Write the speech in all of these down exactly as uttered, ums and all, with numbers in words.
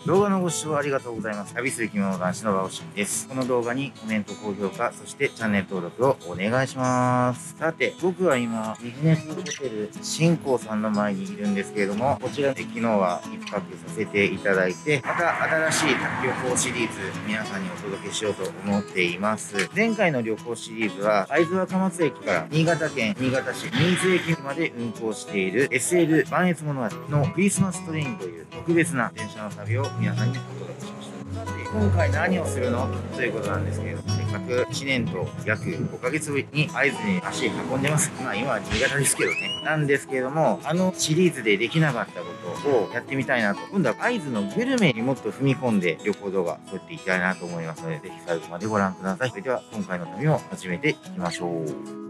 動画のご視聴ありがとうございます。旅する着物男子のバオシンです。この動画にコメント、高評価、そしてチャンネル登録をお願いします。さて、僕は今、ビジネスホテル新光さんの前にいるんですけれども、こちらで昨日は一泊させていただいて、また新しい旅行シリーズ、皆さんにお届けしようと思っています。前回の旅行シリーズは、会津若松駅から新潟県新潟市新津駅まで運行している エスエル 磐越物語のクリスマストレインという特別な電車の旅を皆さんにお届けしました。さて、今回何をするのということなんですけれども、せっかくいちねんと約ごかげつぶりに会津に足運んでます。まあ今は新潟ですけどね。なんですけれども、あのシリーズでできなかったことをやってみたいなと。今度は会津のグルメにもっと踏み込んで旅行動画撮っていきたいなと思いますので、ぜひ最後までご覧ください。それでは今回の旅を始めていきましょう。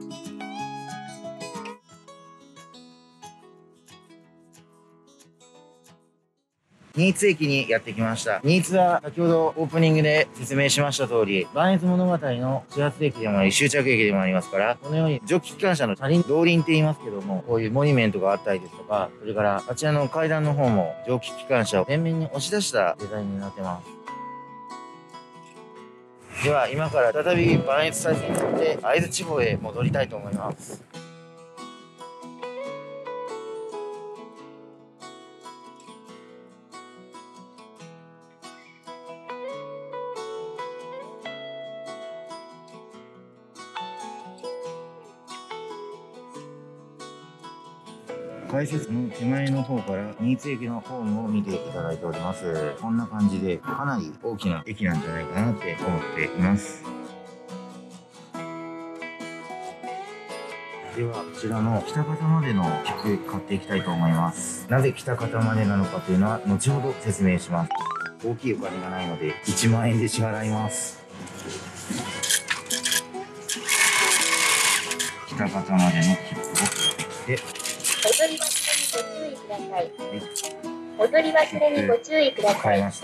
新津駅にやってきました。新津は先ほどオープニングで説明しました通り、磐越物語の始発駅でもあり終着駅でもありますから、このように蒸気機関車の車輪、動輪って言いますけども、こういうモニュメントがあったりですとか、それからあちらの階段の方も蒸気機関車を前面に押し出したデザインになってます。では今から再び磐越西線に乗って会津地方へ戻りたいと思います。改札の手前の方から新津駅のホームを見ていただいております。こんな感じでかなり大きな駅なんじゃないかなって思っています。ではこちらの北方までの切符買っていきたいと思います。なぜ北方までなのかというのは後ほど説明します。大きいお金がないのでいちまんえんで支払います。北方までの切符を買って、 踊り忘れにご注意ください。踊り忘れにご注意ください。 買いました。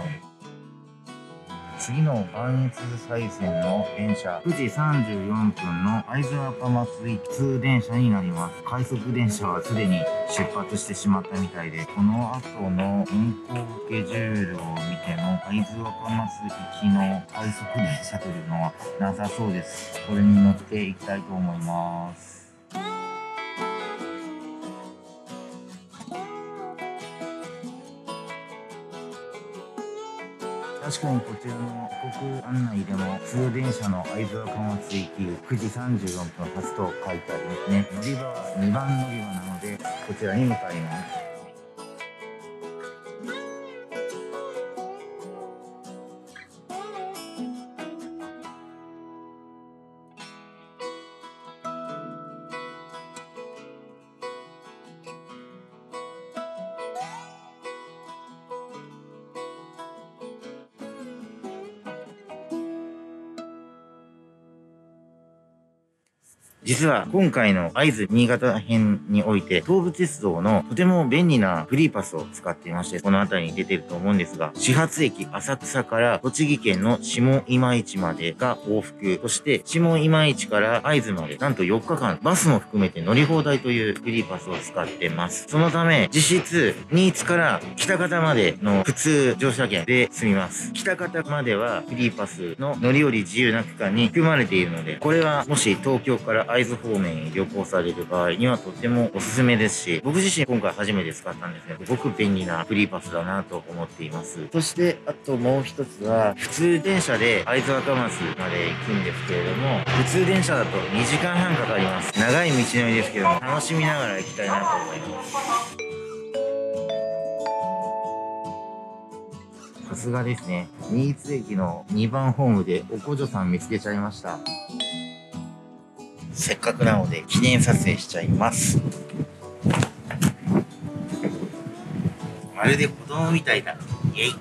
次の磐越西線の電車くじさんじゅうよんぷんの会津若松行き通電車になります。快速電車はすでに出発してしまったみたいで、この後の運行スケジュールを見ても会津若松行きの快速電車というのはなさそうです。これに乗っていきたいと思います。確かにこちらの航空案内でも通電車の会津若松行きくじさんじゅうよんぷん発と書いてありますね。乗り場はにばん乗り場なのでこちらに向かいます。実は今回の会津新潟編において東武鉄道のとても便利なフリーパスを使っていまして、この辺りに出てると思うんですが、始発駅浅草から栃木県の下今市までが往復、そして下今市から会津までなんとよっかかんバスも含めて乗り放題というフリーパスを使ってます。そのため実質新津から北方までの普通乗車券で済みます。北方まではフリーパスの乗り降り自由な区間に含まれているので、これはもし東京から会津方面へ旅行される場合にはとってもおすすめですし、僕自身今回初めて使ったんですけど、すごく便利なフリーパスだなと思っています。そしてあともう一つは、普通電車で会津若松まで行くんですけれども、普通電車だとにじかんはんかかります。長い道のりですけども、楽しみながら行きたいなと思います。さすがですね。新津駅のにばんホームでおこじょさん見つけちゃいました。せっかくなので記念撮影しちゃいます。まるで子供みたいだ。イエイ。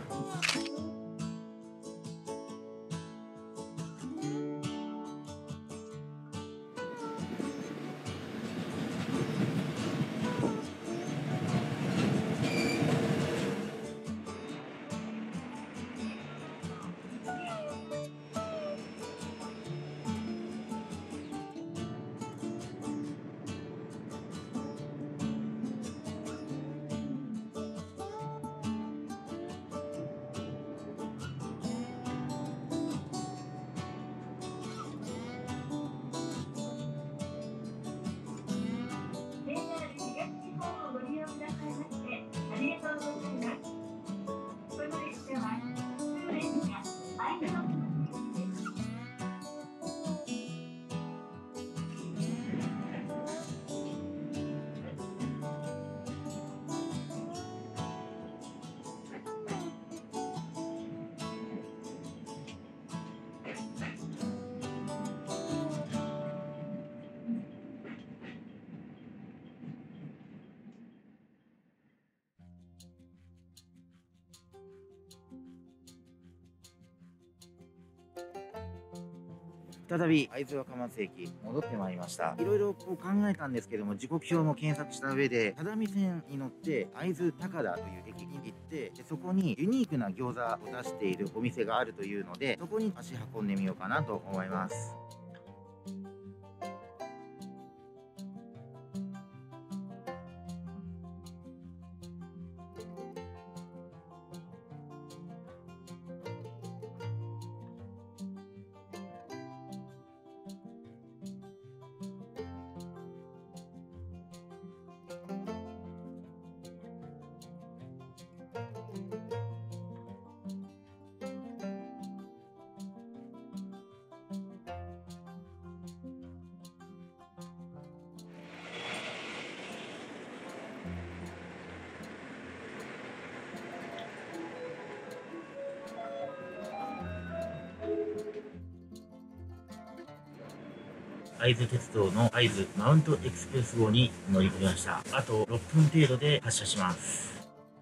再び会津若松駅戻ってまいりました。いろいろこう考えたんですけども、時刻表も検索した上で只見線に乗って会津高田という駅に行って、でそこにユニークな餃子を出しているお店があるというので、そこに足運んでみようかなと思います。会津鉄道の会津マウントエクスプレス号に乗り込みました。あとろっぷん程度で発車します。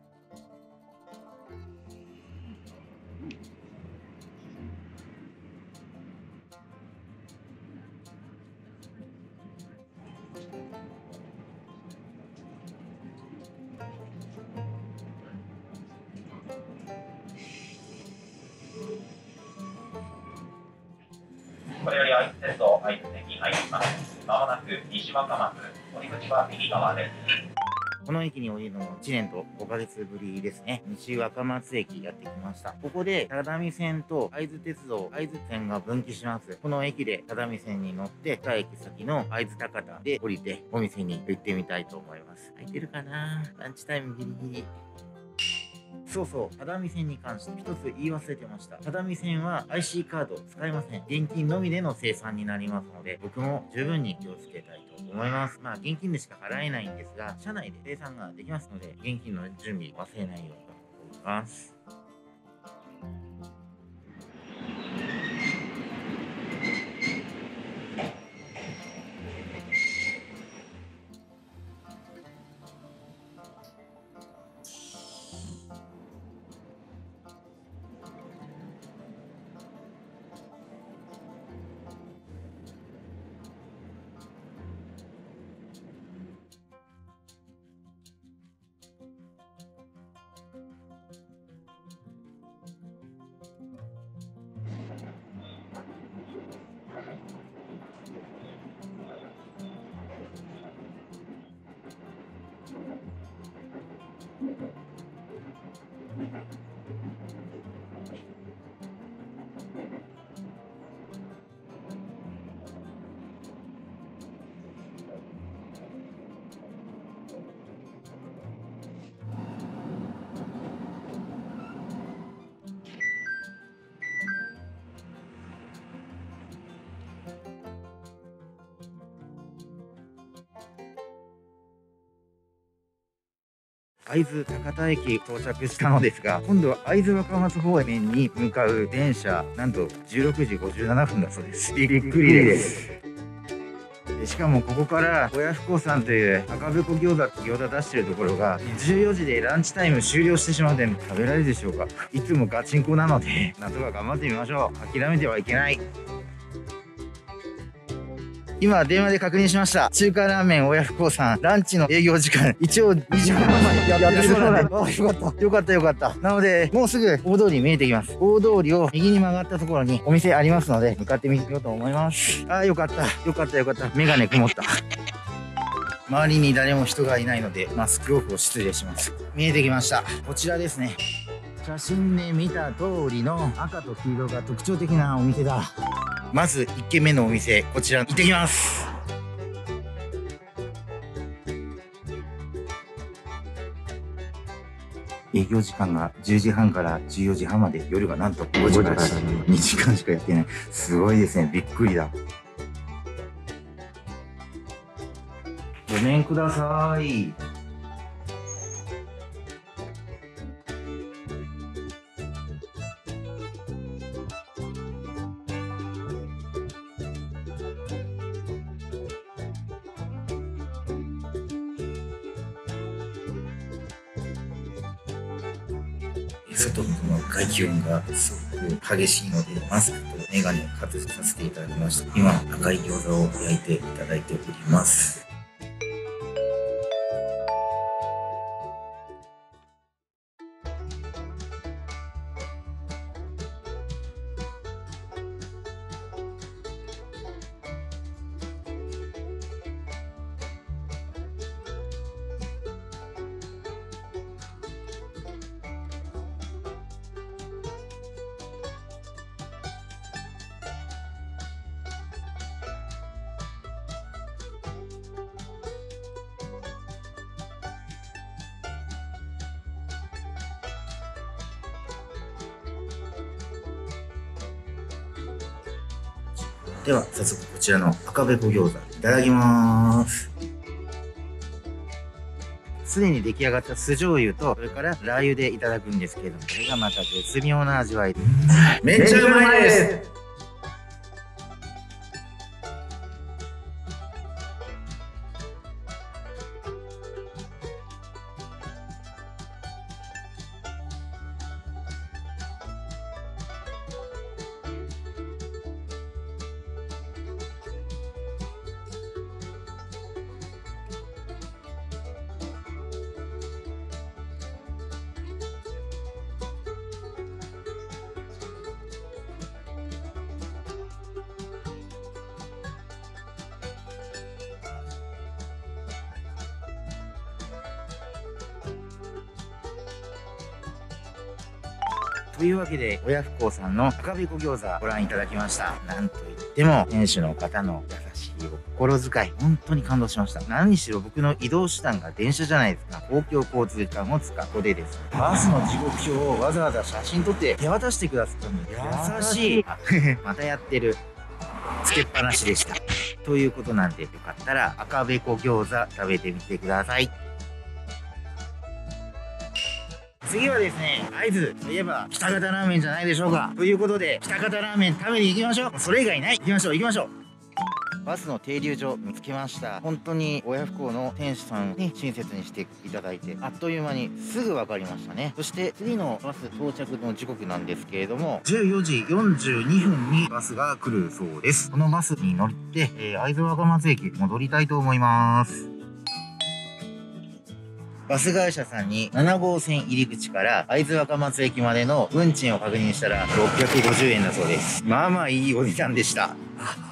これより会津鉄道会津駅に入ります。まもなく西若松、降り口は右側です。 この駅に降りるのもいちねんとごかげつぶりですね。西若松駅やってきました。ここで只見線と会津鉄道、会津線が分岐します。この駅で只見線に乗ってに駅先の会津高田で降りてお店に行ってみたいと思います。空いてるかな？ランチタイムギリギリ。そうそう、只見線に関して一つ言い忘れてました。只見線は アイシー カード使いません。現金のみでの生産になりますので、僕も十分に気をつけたいと思います。まあ、現金でしか払えないんですが、車内で生産ができますので、現金の準備忘れないようにと思います。会津高田駅到着したのですが、今度は会津若松方面に向かう電車、なんとじゅうろくじごじゅうななふんだそうです。びっくりです。しかもここから親不孝さんという赤べこ餃子って餃子出してるところがじゅうよじでランチタイム終了してしまうので、食べられるでしょうか。いつもガチンコなのでなんとか頑張ってみましょう。諦めてはいけない。今電話で確認しました。中華ラーメン親不孝さん、ランチの営業時間一応にじはんまでやってるそうなんで、ああよかったよかったよかった。なのでもうすぐ大通り見えてきます。大通りを右に曲がったところにお店ありますので、向かってみようと思います。ああよかったよかったよかった。メガネ曇った。周りに誰も人がいないのでマスクオフを失礼します。見えてきました。こちらですね。写真で見た通りの赤と黄色が特徴的なお店だ。まずいっけんめのお店、こちら行ってきます。営業時間がじゅうじはんからじゅうよじはんまで、夜がなんとごじからにじかんしかやってない。すごいですね。びっくりだ。ごめんください。外の外気温がすごく激しいので、マスクとメガネを外させていただきました。今、赤い餃子を焼いていただいております。では早速こちらの赤べこ餃子いただきます。すでに出来上がった酢醤油とそれからラー油でいただくんですけれども、これがまた絶妙な味わいです。めっちゃうまいです。というわけで、親不孝さんの赤べこ餃子ご覧いただきました。なんといっても、店主の方の優しいお心遣い、本当に感動しました。何にしろ僕の移動手段が電車じゃないですか。公共交通機関を使う。ここでですね、バスの時刻表をわざわざ写真撮って手渡してくださったので、優しい。またやってる。つけっぱなしでした。ということなんで、よかったら赤べこ餃子食べてみてください。次はですね、会津といえば喜多方ラーメンじゃないでしょうか。ということで、喜多方ラーメン食べに行きましょう。それ以外ない。行きましょう、行きましょう。バスの停留所見つけました。本当に親不孝の店主さんに親切にしていただいて、あっという間にすぐ分かりましたね。そして次のバス到着の時刻なんですけれども、じゅうよじよんじゅうにふんにバスが来るそうです。このバスに乗って、えー、会津若松駅戻りたいと思います。バス会社さんになな号線入り口から会津若松駅までの運賃を確認したらろっぴゃくごじゅうえんだそうです。まあまあいいお値段でした。